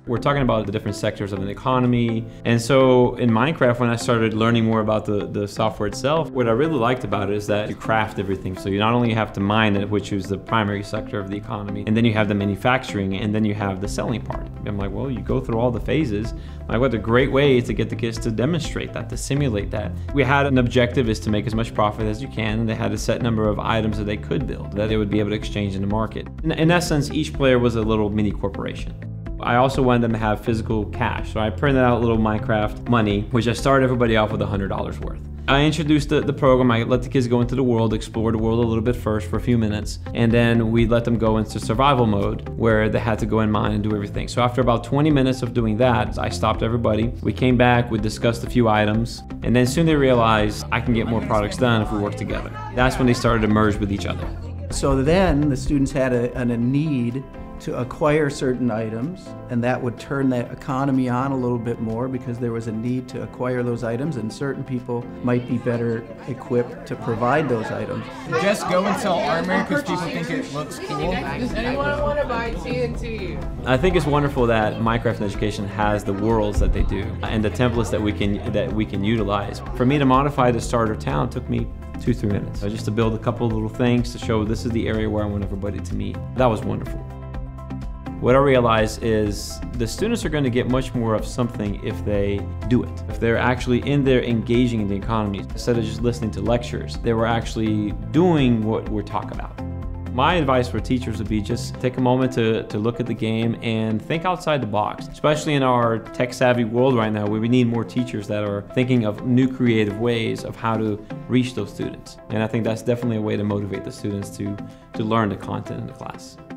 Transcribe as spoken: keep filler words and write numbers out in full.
We're talking about the different sectors of an economy. And so in Minecraft, when I started learning more about the, the software itself, what I really liked about it is that you craft everything. So you not only have to mine it, which is the primary sector of the economy, and then you have the manufacturing, and then you have the selling part. I'm like, well, you go through all the phases. Like, what a great way to get the kids to demonstrate that, to simulate that. We had an objective is to make as much profit as you can, and they had a set number of items that they could build, that they would be able to exchange in the market. In, in essence, each player was a little mini corporation. I also wanted them to have physical cash, so I printed out little Minecraft money, which I started everybody off with one hundred dollars worth. I introduced the, the program. I let the kids go into the world, explore the world a little bit first for a few minutes, and then we let them go into survival mode where they had to go and mine and do everything. So after about twenty minutes of doing that, I stopped everybody. We came back, we discussed a few items, and then soon they realized I can get more products done if we work together. That's when they started to merge with each other. So then the students had a, a need to acquire certain items, and that would turn the economy on a little bit more because there was a need to acquire those items, and certain people might be better equipped to provide those items. Just go and sell armor because people think it looks cool. Does anyone want to buy T N T? I think it's wonderful that Minecraft Education has the worlds that they do and the templates that we can that we can utilize. For me to modify the starter town took me two, three minutes. So just to build a couple of little things to show this is the area where I want everybody to meet. That was wonderful. What I realized is the students are going to get much more of something if they do it. If they're actually in there engaging in the economy, instead of just listening to lectures, they were actually doing what we're talking about. My advice for teachers would be just take a moment to, to look at the game and think outside the box, especially in our tech-savvy world right now where we need more teachers that are thinking of new creative ways of how to reach those students. And I think that's definitely a way to motivate the students to, to learn the content in the class.